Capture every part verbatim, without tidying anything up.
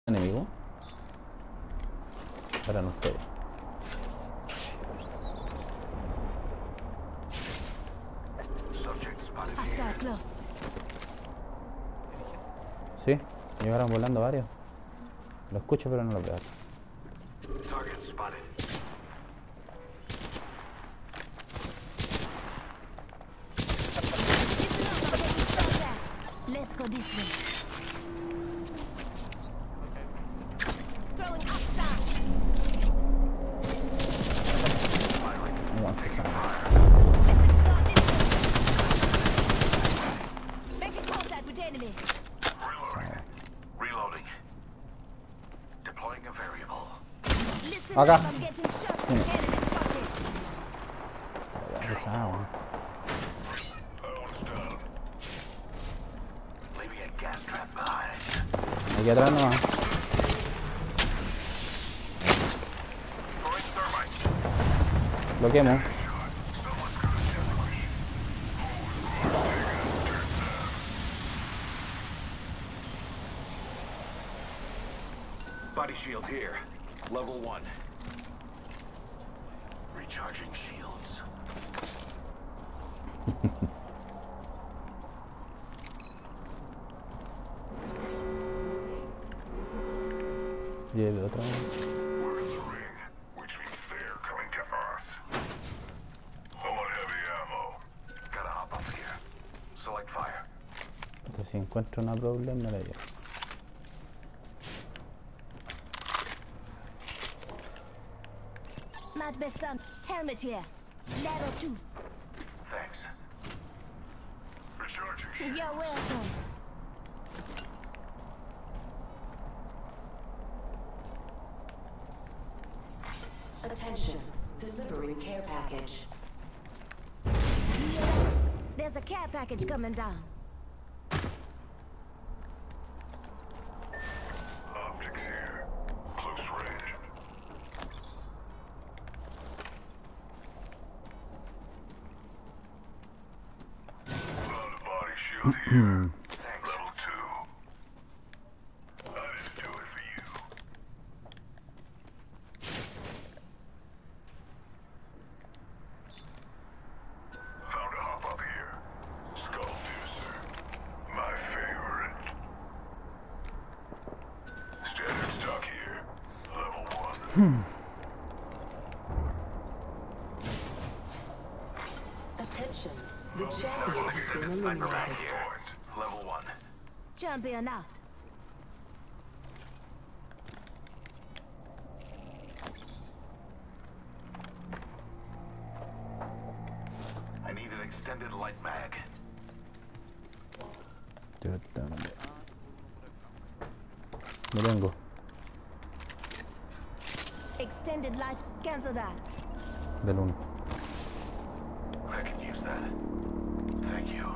enemigo. Para no ustedes. Hostile close. Sí, llegaron volando varios. Lo escucho pero no lo veo. Target spotted. Let's go this way. Throwing hostile. No, empezamos. Let's explore this way. Making contact with enemy. Reloading. Reloading. Deploying a variable. Listen Acá. up, I'm getting shot. Enemy spotted. Empezamos. Leaving a gas trap behind. Aquí atrás nomás. Throwing thermite. Lo quemo. Body shield here. Level one. Recharging shields. Lleve otra vez. We're in the ring, which means they're coming to us. I'm on heavy ammo. Gotta hop up here. Select fire. Entonces, si encuentro una problem, me la llevo. Might be some helmet here. Level two. Thanks. Recharging. You're welcome. Attention, delivering care package. There's a care package coming down. Optics here. Close range. Found a body shield here. Thanks. Level two. I didn't do it for you. Found a hop up here. Skull piercer. My favorite. Standard stock here. Level one. Attention, the champion has been Sniper eliminated. mag here. Level one. Champion out. I need an extended light mag. Yo también. Lo tengo. Extended light. Cancel that. Del uno. I can use that. Thank you.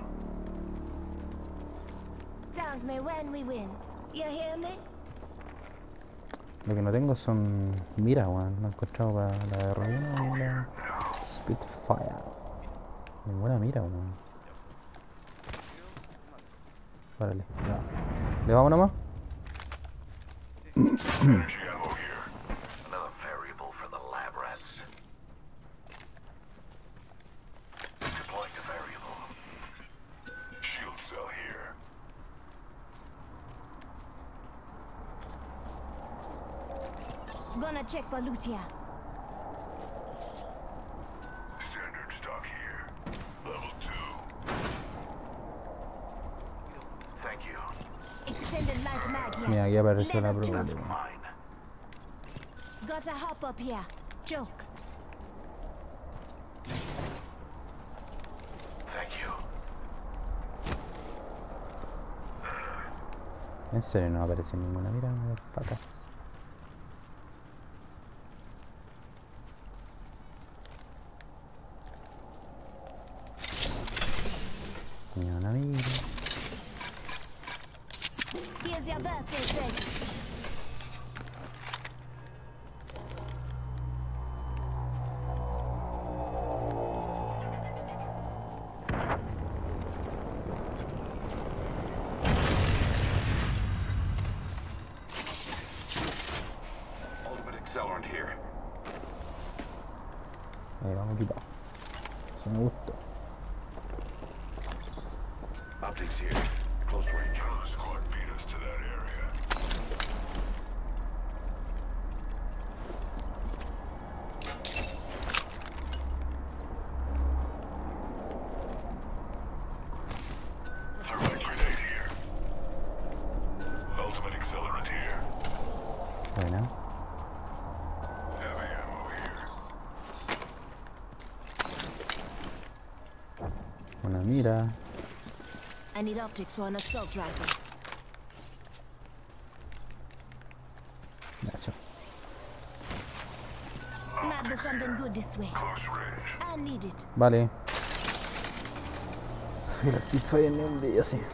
Thank me when we win. You hear me? Lo que no tengo son mira, weón. No he encontrado para la de Romina y la Spitfire. Ninguna mira, weón. Párale. Ya. ¿Le vamos nomás? Energy ammo here. Another variable for the lab rats. Deploying a variable. Shield cell here. Gonna check for loot here. Standard stock here. Level two. Thank you. Extended light mag here. Mira, aquí apareció la Level two. prueba. That's mine. Gotta hop up here. Joke. Thank you. En serio no apareció ninguna mira, motherfuckers. Ni una mira. Here's your birthday present. accelerant here. Ahí vamos quitado. Eso me gustó. Optics here. Close range. The squad beat us to that area. Thermite grenade here. Ultimate accelerant here. Buena. Heavy ammo here. Una mira. I need optics for an assault rifle. Nacho. Might be something good this way. Close range. I need it. Vale. La Spitfire ni un día así.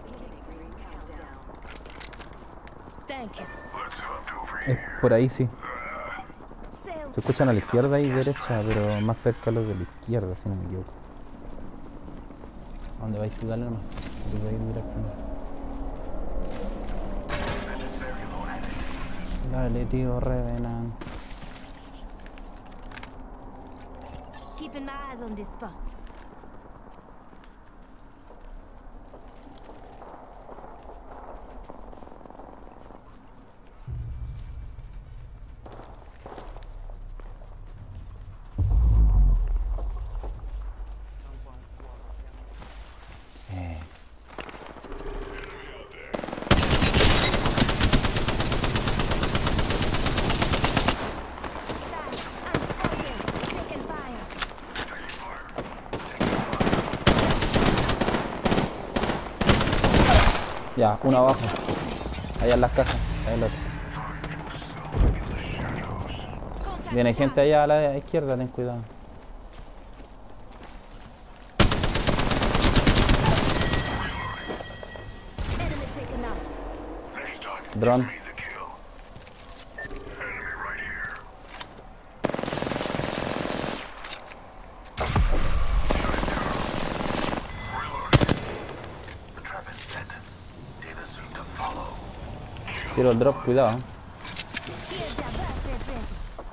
Thank you. Let's hunt over Es here. por ahí sí. Sail. Se escuchan a la izquierda y derecha, pero más cerca los de la izquierda, si no me equivoco. ¿A dónde vais tú? Dale nomás. Yo voy a mirar primero. Dale, tío Revenant. Keeping my eyes on this spot. Eh. Thanks. I'm spotted. Taking fire. Ya, uno abajo. Allá en las casas. Ahí el otro. Contact Viene with gente allá a la izquierda, ten cuidado. target. Enemy taken out. Next target. Drone. Need the kill. Enemy right here. The trap is set. Data soon to follow. Tiro el drop, cuidado. Here's your birthday present.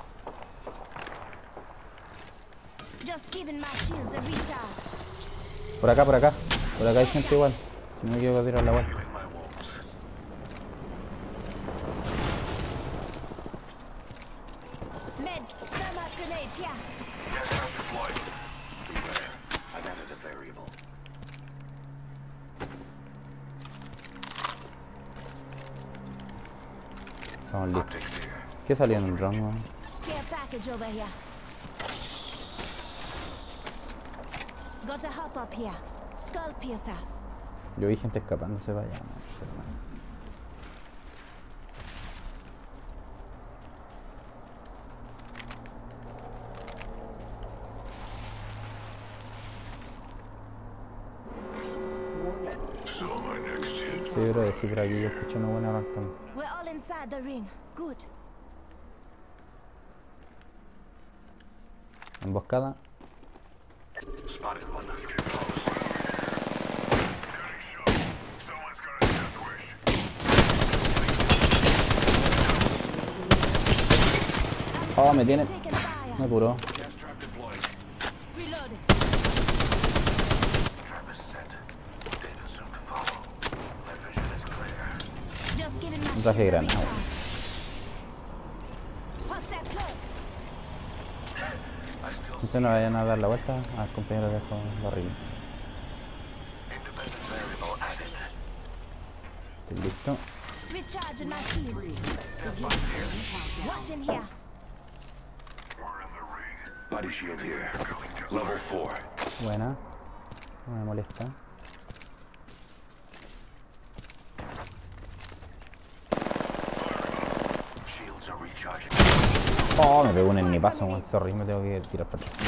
Just giving my shields a recharge. Por acá, por acá. Por acá hay gente igual. Si no quiero tirar la vuelta. Healing my wounds. Med, thermite grenade here. Gas trap deployed. Beware. I've added a variable. Estamos listos. Optics here. ¿Qué salió en el drone, weón? Care package over here. Got a hop up here. Skull piercer. Yo vi gente escapándose para allá, no sé, hermano. So my next hit. Sí, bro, sí, por aquí yo escucho una buena arrancando. We're all inside the ring. Good. Emboscada. Spotted one. Let's get close. Getting shot. Someone's gonna death wish. Oh, me tiene. Taking fire. Me curó. Gas trap deployed. Reloading. Trap is set. Data soon to follow. My vision is clear. Just giving my Un shields traje a granada. recharge. Hostile close. I still No se nos vayan a dar la vuelta al compañero de esos barriles. independent variable added. Estoy listo. Recharging my shields. Watching here. We're in the ring. Body shield here. Level four. Buena. No me molesta. Shields are recharging. Oh, me pegó un ennipazo, weón. Sorry, me tengo que tirar para atrás.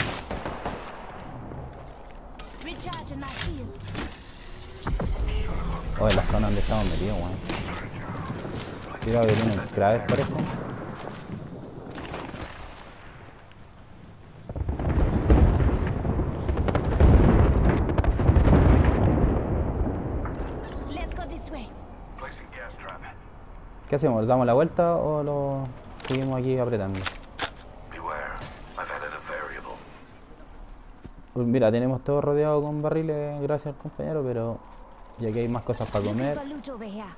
Recharging my shields. Oh, en la zona donde estamos metidos, weón. Cuidado que tienen graves, parece. Let's go this way. Placing gas trap. ¿Qué hacemos? ¿Damos la vuelta o lo...? seguimos aquí apretando. Beware. I've added a variable. Pues mira, tenemos todo rodeado con barriles gracias al compañero, pero ya que hay más cosas para Looking comer. for loot over here.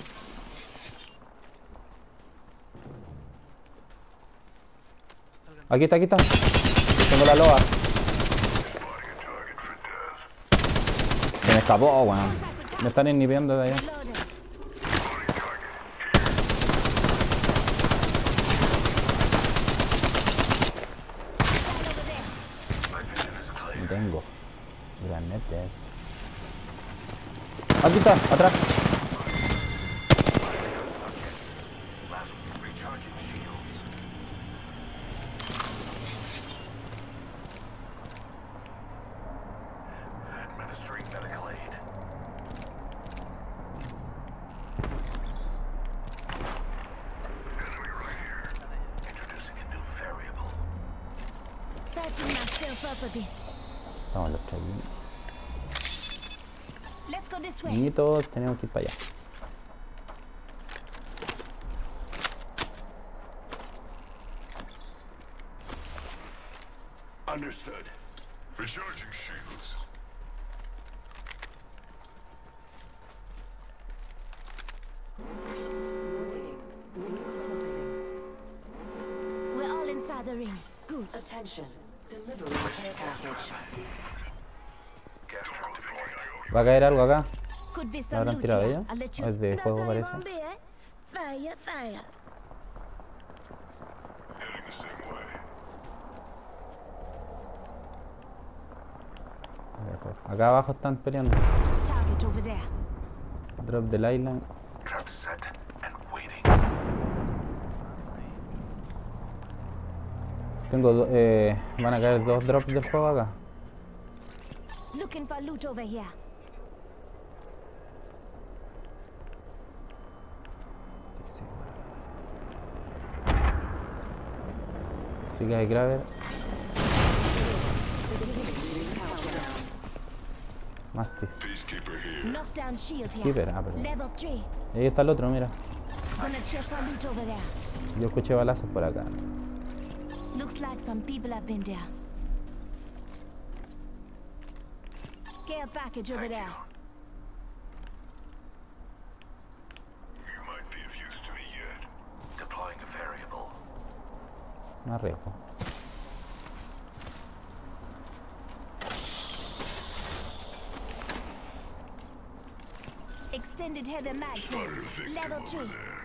Aquí está, aquí está. Tengo la loa. Se me escapó, weón. Me están inhibiendo de allá. Reloading. Over there. My vision is clear. No tengo. Granetes. Aquí está, atrás. Last recharging shields. Administering medical aid. Enemy right here. Introducing a new variable. Patching myself up a bit. Estamos los tres aquí. Let's go this way. Niñitos, tenemos que ir para allá. Understood. Recharging shields. Warning. Ring closing. We're all inside the ring. Good. Attention. Delivering care package. Gas trap deployed. Va a caer algo acá. Could be ¿La some habrán loot tirado here. ellos? I'll let you. ¿O es de That's juego how you parece? gonna be, eh? Fire, fire. Heading the same way. Acá abajo están peleando. Target over there. Drop del island. Trap set and waiting. Tengo do- eh, van a caer dos drops del juego acá. Looking for loot over here. Sí que hay Graver. Mastiff. Peacekeeper here. Knock down shield here. Keeper, ah, perdón. Level three. Ahí está el otro, mira. Gonna check for loot over there. Yo escuché balazos por acá. Looks like some people have been there. Care package over there. You might be of use to me yet. Deploying a variable. Me arriesgo. Extended heavy mag. Spotted a victim Level over two. there.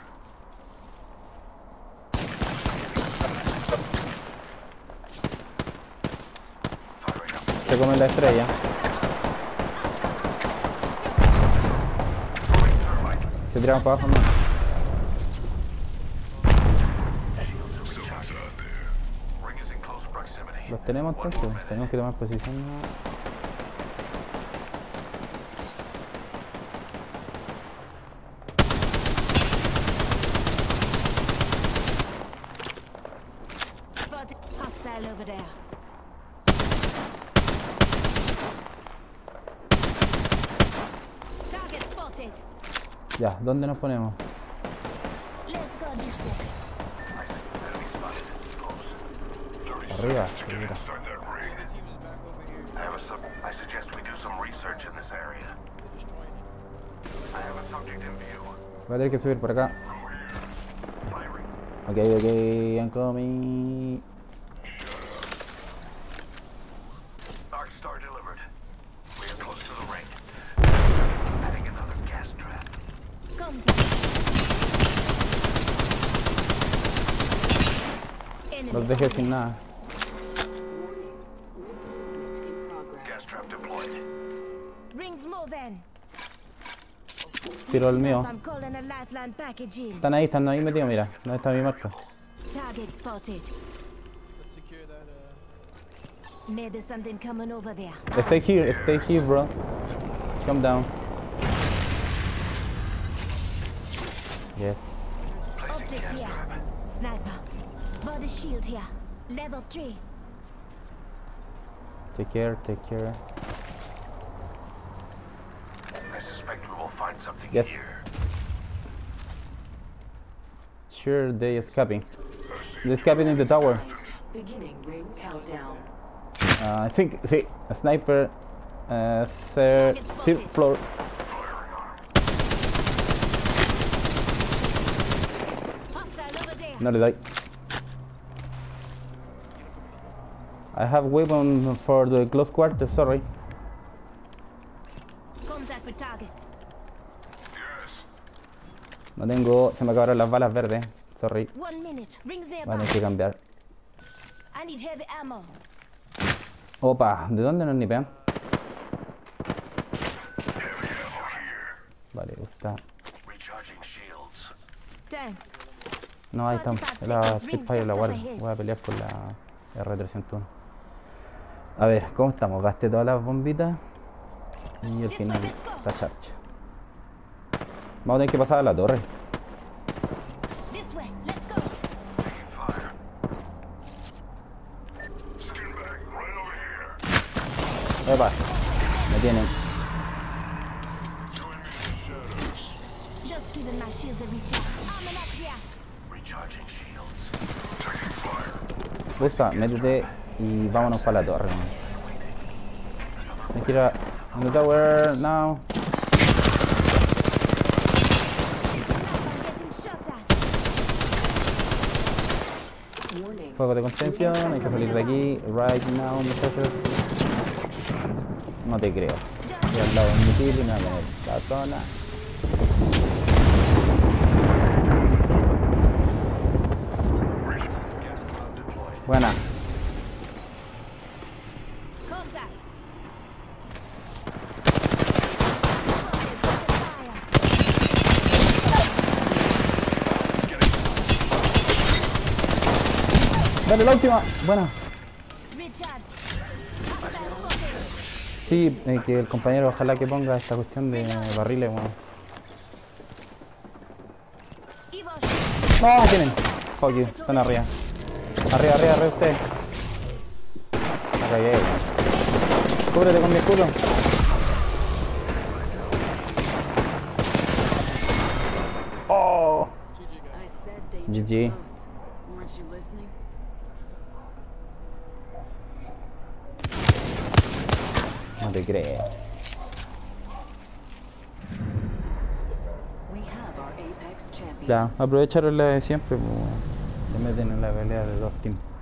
Firing up. Se come la estrella. Se tiraron para abajo, no. Someone's out there. Ring is in close proximity. Los tenemos One more entonces. minute. Tenemos que tomar posición. Spot hostile over there. Target spotted. Ya, ¿dónde nos ponemos? Let's go this way. Enemy spotted. Close. Arriba. To get Mira. inside that ring. I have a sub. I suggest we do some research in this area. I have a subject in view. Voy a tener que subir por acá. Firing. Ok, ok, I'm coming. Dark Star delivered. We are close to the ring. Adding another gas trap. Contact. Enemy. Los dejé sin nada. Warning. Movement in progress. Gas trap deployed. Rings moving. Tiro el mío. I'm calling a lifeline package in. Están ahí, están ahí metidos, mira. ¿Dónde está mi marca? Target spotted. Let's secure that, uh... Maybe something coming over there. Stay here, stay here, bro. Come down. Yes. Placing Optics gas here. trap. Sniper. Body shield here. Level three. Take care, take care. I suspect we will find something Yes. here. sure they escaping. They escaping in the tower. Beginning ring countdown. Uh, I think, sí, a sniper, uh, third, third floor. Hostile over there. No le doy. I have weapon for the close quarters, sorry. Contact with target. Yes. No tengo, se me acabaron las balas verdes, sorry. One minute. Rings Voy a nearby. tener que cambiar. I need heavy ammo. Opa, ¿de dónde nos nipean? Vale, está. Recharging shields. Thanks. No, ahí estamos. La Spitfire la guardo. Voy a pelear con la R trescientos uno. A ver, ¿cómo estamos? Gasté todas las bombitas. Y al final está charcha. Vamos a tener que pasar a la torre. This way. Let's go. Taking fire. Skin back right over here. Epa, me tienen. Join me in the shadows. Just giving my shields a recharge. Armor up here. Recharging shields. Taking fire. Gusta, métete y vámonos para la torre. Me quiero in the tower now. I'm getting shot at. Warning. Fuego de contención, hay que salir de aquí. Right now, muchachos. No te creo. Estoy al lado de un misil y me voy a tener la zona. Gas cloud deployed. Buena. Contact. Dale la última. Buena. Recharge. Hostile spotted. Sí, eh, que el compañero ojalá que ponga esta cuestión de barriles, bueno. Evo. No, tienen. Fuck you, están arriba. Arriba, arriba, arriba usted. Me cagué. Cúbrete con mi escudo. Oh. I said danger G G. close. Weren't you listening? No te creo. We have our Apex champions. Ya, aprovecharon la de siempre, pues, se meten en la pelea de dos teams.